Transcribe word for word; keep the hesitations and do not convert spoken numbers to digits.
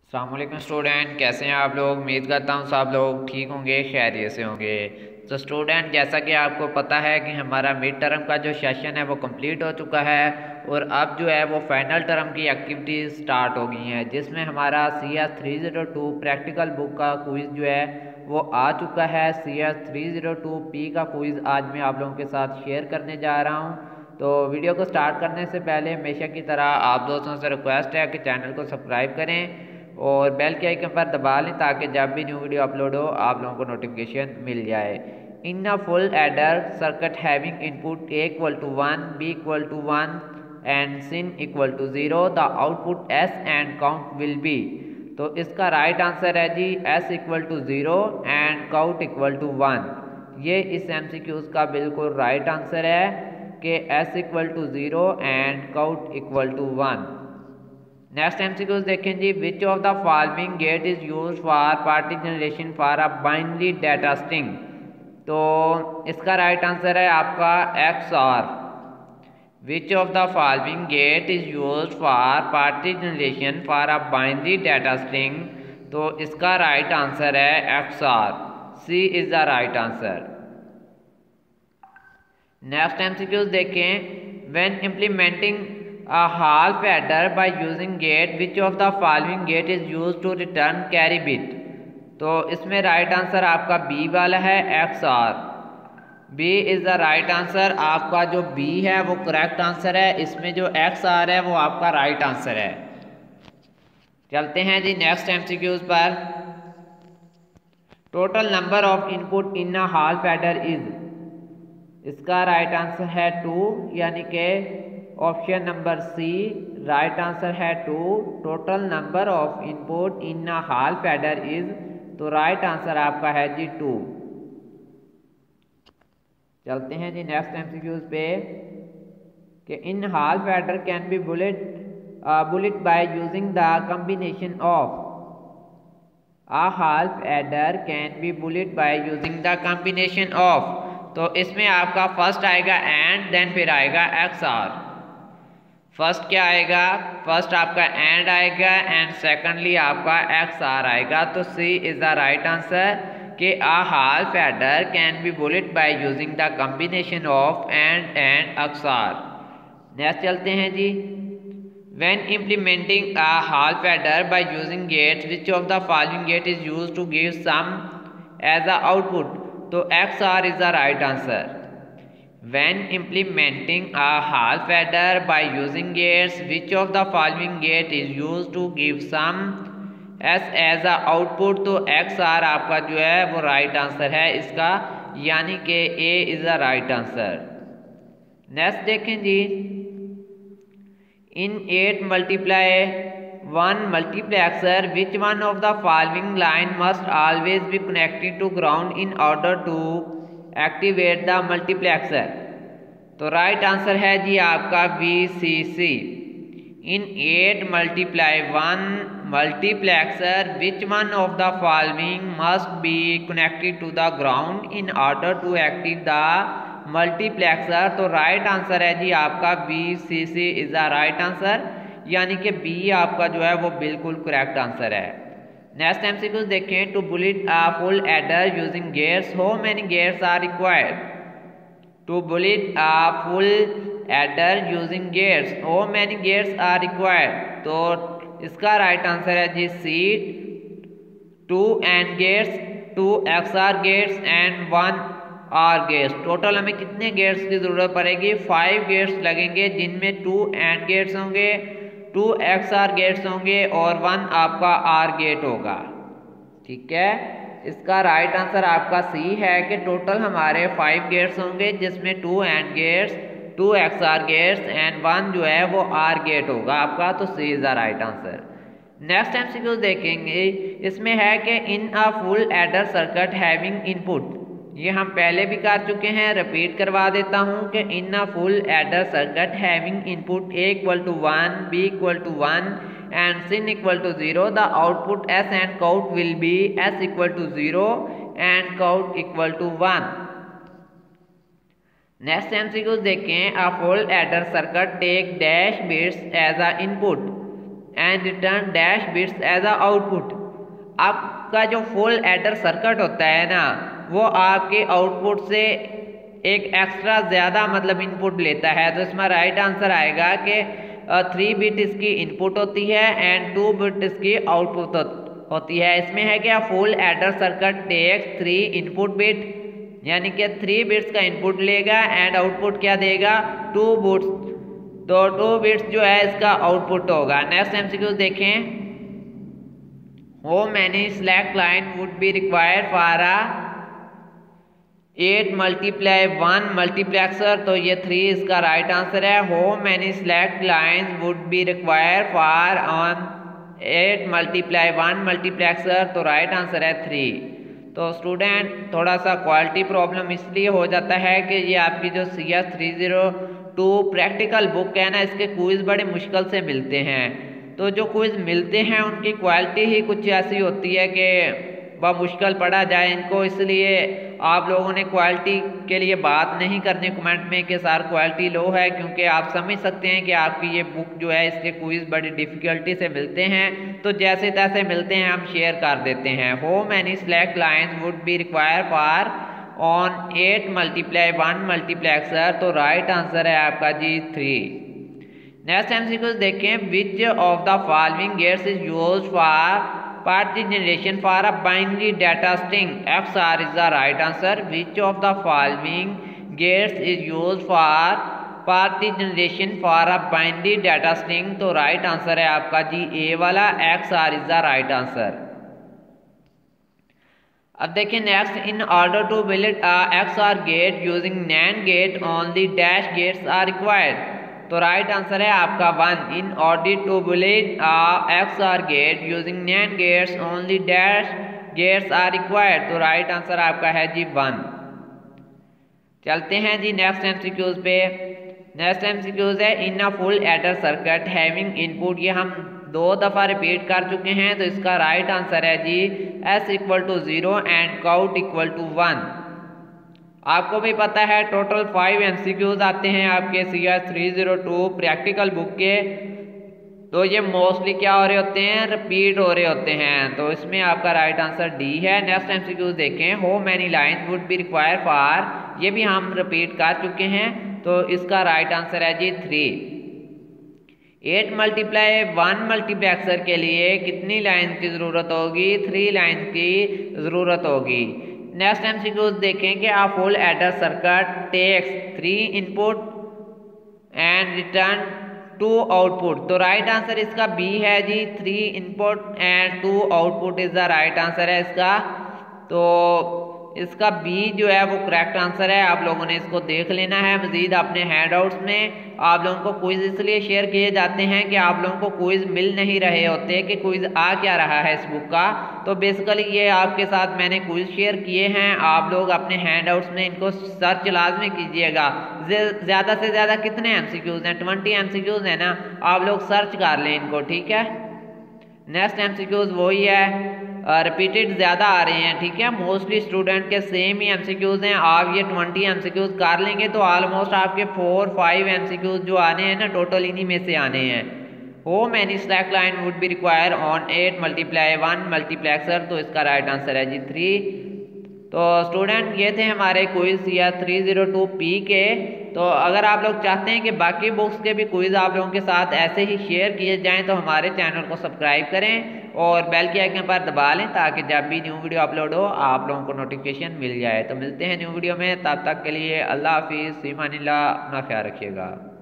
अस्सलामुअलैकुम स्टूडेंट, कैसे हैं आप लोग। उम्मीद करता हूँ सब लोग ठीक होंगे, खैरियत से होंगे। तो स्टूडेंट, जैसा कि आपको पता है कि हमारा मिड टर्म का जो सेशन है वो कंप्लीट हो चुका है और अब जो है वो फाइनल टर्म की एक्टिविटीज़ स्टार्ट हो गई हैं, जिसमें हमारा C S three zero two practical book का क्विज़ जो है वो आ चुका है। C S three zero two P का क्विज़ आज मैं आप लोगों के साथ शेयर करने जा रहा हूँ। तो वीडियो को स्टार्ट करने से पहले हमेशा की तरह आप दोस्तों से रिक्वेस्ट है कि चैनल को सब्सक्राइब करें और बेल के आइकन पर दबा लें ताकि जब भी न्यू वीडियो अपलोड हो आप लोगों को नोटिफिकेशन मिल जाए। In a full adder circuit having input A equal to one, B equal to one and cin equal to zero, the output S and count will be. तो इसका right answer है जी S equal to zero and count equal to one. ये इस M C Qs का बिल्कुल right answer है कि S equal to zero and count equal to one. Next MCQs देखें जी। Which of the following gate is use for parity generation for a binary data string. तो इसका right answer है आपका X R. Which of the following gate is use for parity generation for a binary data string. तो इसका right answer है X R. C is the right answer. Next MCQs देखें। When implementing a half adder by using gate, which of the following gate is used to return carry bit। तो इसमें right answer आपका B वाला है, X R. B is the right answer. आपका जो B है वो करेक्ट आंसर है, इसमें जो एक्स आर है वो आपका राइट आंसर है। चलते हैं जी नेक्स्ट एमसीक्यूज पर। Total number of input in a half adder is. इसका राइट आंसर है टू, यानी कि option number C right answer है two. Total number of input in a half adder is. तो राइट आंसर आपका है जी to. चलते हैं जी नेक्स्ट एमसीक्यूज पे कि in half adder can be built built by using the combination of. A half adder can be built by using the combination of. तो इसमें आपका फर्स्ट आएगा एंड, देन फिर आएगा एक्स आर। फर्स्ट क्या आएगा? फर्स्ट आपका एंड आएगा एंड सेकंडली आपका एक्स आर आएगा। तो C is the right answer कि a half adder can be built by using the combination of and and X R. Next चलते हैं जी। When implementing a half adder by using gate, which of the following gate is used to give sum as a output. तो X are is the right answer. When implementing a half adder by using gates, which of the following gate is used to give sum s as a output। तो x r आपका जो है वो right answer है इसका, यानी कि a is the right answer. Next देखें जी। In eight multiply one multiplexer, which one of the following line must always be connected to ground in order to activate the multiplexer. तो right answer है जी आपका B C C. In eight multiply one multiplexer, which one of the following must be connected to the ground in order to active the multiplexer. तो right answer है जी आपका B C C is the right answer, यानी कि B आपका जो है वो बिल्कुल करेक्ट आंसर है। नेक्स्ट एमसीक्यूज देखें। To build a full adder using gates, how many gates are required. To build a full adder using gates, how many gates are required. तो इसका राइट आंसर है जी C two and gates, two x are gates and one OR gates. Total हमें कितने gets की जरूरत पड़ेगी? Five gates लगेंगे, जिनमें टू एंड गेट्स होंगे, टू एक्स आर गेट्स होंगे और वन आपका आर गेट होगा। ठीक है, इसका राइट आंसर आपका सी है कि टोटल हमारे फाइव गेट्स होंगे, जिसमें two and gates, two x are gates and one जो है वो आर गेट होगा आपका। तो C is the right answer. Next MCQ देखेंगे। इसमें है कि in a full adder circuit having input. ये हम पहले भी कर चुके हैं, रिपीट करवा देता हूँ कि in a full adder circuit having input A equal to one, B equal to one and cin equal to zero, the output S and count will be S equal to zero and count equal to one. Next MCQ देखें। A full adder circuit take dash bits as a input. And return dash bits as a output. आपका जो full adder circuit होता है ना, वो आपके output से एक एक्स्ट्रा ज़्यादा मतलब इनपुट लेता है। तो इसमें राइट आंसर आएगा कि थ्री बिट इसकी इनपुट होती है एंड टू बिट इसकी आउटपुट होती है। इसमें है क्या, full adder circuit takes three input bit, यानी कि थ्री बिट्स का इनपुट लेगा एंड आउटपुट क्या देगा, टू बिट्स। तो टू बिट्स जो है इसका आउटपुट होगा। नेक्स्ट एमसीक्यू देखें, how many select line would be required for a eight multiply one multiplexer. तो ये थ्री इसका राइट आंसर है। How many select lines would be required for on eight multiply one multiplexer. तो right answer है three. तो student थोड़ा सा quality problem इसलिए हो जाता है कि ये आपकी जो C S three zero two practical book है ना, इसके क्विज बड़े मुश्किल से मिलते हैं। तो जो क्विज मिलते हैं उनकी क्वालिटी ही कुछ ऐसी होती है कि वह मुश्किल पड़ा जाए इनको, इसलिए आप लोगों ने क्वालिटी के लिए बात नहीं करनी कमेंट में कि सर क्वालिटी लो है, क्योंकि आप समझ सकते हैं कि आपकी ये बुक जो है इसके क्विज बड़ी डिफ़िकल्टी से मिलते हैं। तो जैसे तैसे मिलते हैं हम शेयर कर देते हैं। How many select lines would be require for on eight multiply one multiplexer. तो राइट आंसर है आपका जी थ्री। नेक्स्ट एमसीक्यू देखें, which of the following gates is used for parity generation for a binary data string. X are is the right answer. Which of the following gates is used for parity generation for a binary data string. तो right answer है आपका जी ए वाला, X are is the right answer. अब देखिए next, in order to build a X OR gate using NAND gate only dash gates are required. तो right answer है आपका one. In order to build a X OR gate using NAND gates only dash gates are required. तो right answer आपका है जी one. चलते हैं जी नेक्स्ट एमसीक्यूज पे। नेक्स्ट एमसीक्यूज है, in a full adder circuit having input. ये हम दो दफ़ा रिपीट कर चुके हैं। तो इसका राइट आंसर है जी S equal to zero and cout equal to one. आपको भी पता है टोटल फाइव एमसीक्यूज आते हैं आपके C S three zero two practical book के। तो ये मोस्टली क्या हो रहे होते हैं, रिपीट हो रहे होते हैं। तो इसमें आपका राइट आंसर डी है। नेक्स्ट एमसीक्यूज देखें, how many lines would be require for. ये भी हम रिपीट कर चुके हैं। तो इसका राइट आंसर है जी three. Eight multiply one multiplexer के लिए कितनी लाइन्स की ज़रूरत होगी, थ्री लाइन्स की ज़रूरत होगी। नेक्स्ट एमसीक्यूज देखें कि a full adder circuit takes three input and return two output. तो राइट आंसर इसका बी है जी, three input and two output is the right answer है इसका। तो इसका बी जो है वो करेक्ट आंसर है। आप लोगों ने इसको देख लेना है। मजीद अपने हैंडआउट्स में आप लोगों को क्विज इसलिए शेयर किए जाते हैं कि आप लोगों को क्विज मिल नहीं रहे होते कि क्विज आ क्या रहा है इस बुक का। तो बेसिकली ये आपके साथ मैंने क्विज शेयर किए हैं। आप लोग अपने हैंडआउट्स में इनको सर्च लाजमी कीजिएगा। ज़्यादा से ज़्यादा कितने एमसीक्यूज हैं, ट्वेंटी एमसीक्यूज हैं ना, आप लोग सर्च कर लें इनको, ठीक है। नेक्स्ट एमसीक्यूज वही है, रिपीटेड ज़्यादा आ रहे हैं, ठीक है। मोस्टली स्टूडेंट के सेम ही एमसीक्यूज हैं। आप ये ट्वेंटी एमसीक्यूज कर लेंगे तो ऑलमोस्ट आपके फोर फाइव एमसीक्यूज जो आने हैं ना, टोटल इन्हीं में से आने हैं। How many select line would be require on eight multiply one multiplexer. तो इसका राइट आंसर है जी थ्री। तो स्टूडेंट ये थे हमारे क्विज या थ्री ज़ीरो टू पी के। तो अगर आप लोग चाहते हैं कि बाकी बुक्स के भी क्विज आप लोगों के साथ ऐसे ही शेयर किए जाएं तो हमारे चैनल को सब्सक्राइब करें और बेल के आइकन पर दबा लें ताकि जब भी न्यू वीडियो अपलोड हो आप लोगों को नोटिफिकेशन मिल जाए। तो मिलते हैं न्यू वीडियो में, तब तक के लिए अल्लाह हाफिज़, फ़ी अमानिल्लाह, अपना ख्याल रखिएगा।